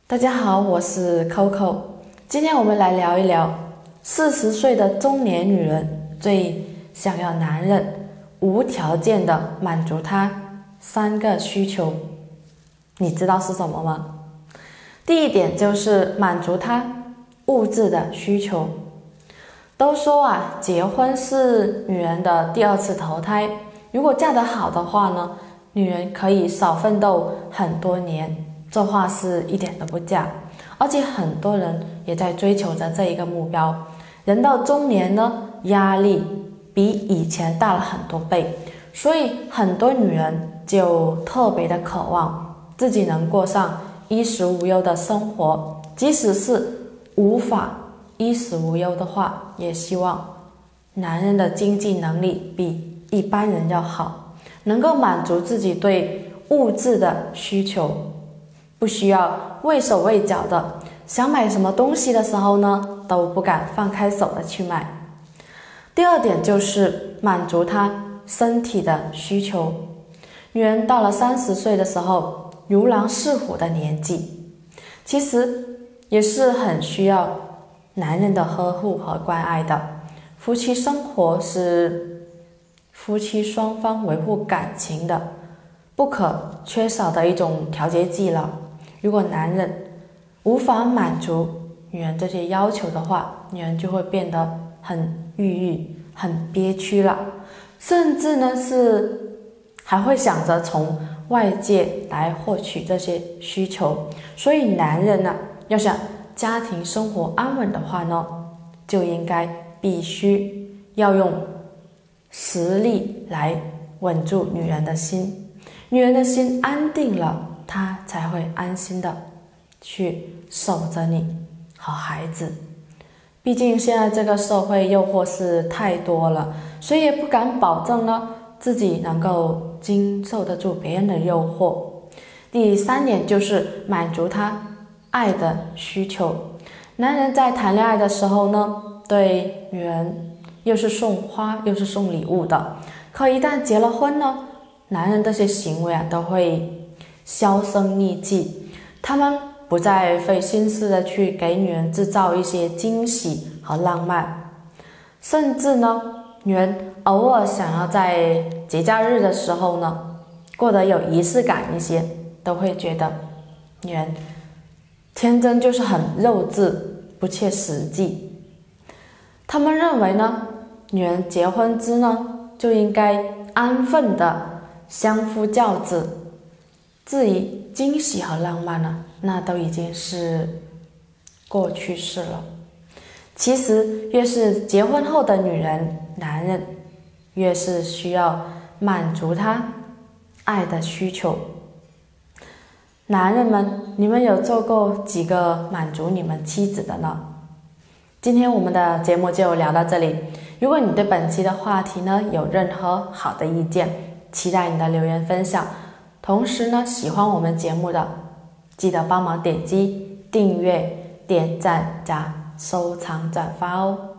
大家好，我是 Coco， 今天我们来聊一聊40岁的中年女人最想要男人无条件的满足她3个需求，你知道是什么吗？第一点就是满足她物质的需求。都说结婚是女人的第2次投胎，如果嫁得好的话呢，女人可以少奋斗很多年，这话是一点都不假，而且很多人也在追求着这一个目标。人到中年呢，压力比以前大了很多倍，所以很多女人就特别的渴望自己能过上衣食无忧的生活，即使是无法衣食无忧的话，也希望男人的经济能力比一般人要好，能够满足自己对物质的需求，不需要畏手畏脚的，想买什么东西的时候呢，都不敢放开手的去买。第二点就是满足她身体的需求。女人到了30岁的时候，如狼似虎的年纪，其实也是很需要男人的呵护和关爱的。夫妻生活是夫妻双方维护感情的不可缺少的一种调节剂了。如果男人无法满足女人这些要求的话，女人就会变得很抑郁、很憋屈了，甚至呢是还会想着从外界来获取这些需求。所以男人呢，要想家庭生活安稳的话呢，就应该必须要用实力来稳住女人的心。女人的心安定了，她才会安心的去守着你和孩子。毕竟现在这个社会诱惑是太多了，谁也不敢保证呢自己能够经受得住别人的诱惑。第3点就是满足他爱的需求。男人在谈恋爱的时候呢，对女人又是送花又是送礼物的，可一旦结了婚呢，男人这些行为都会销声匿迹，他们不再费心思的去给女人制造一些惊喜和浪漫，甚至呢，女人偶尔想要在节假日的时候呢，过得有仪式感一些，都会觉得女人天真就是很幼稚，不切实际。他们认为呢，女人结婚之呢，就应该安分的相夫教子，至于惊喜和浪漫呢，那都已经是过去式了。其实越是结婚后的女人，男人越是需要满足她爱的需求。男人们，你们有做过几个满足你们妻子的呢？今天我们的节目就聊到这里。如果你对本期的话题呢有任何好的意见，期待你的留言分享。同时呢，喜欢我们节目的，记得帮忙点击订阅、点赞加收藏转发哦。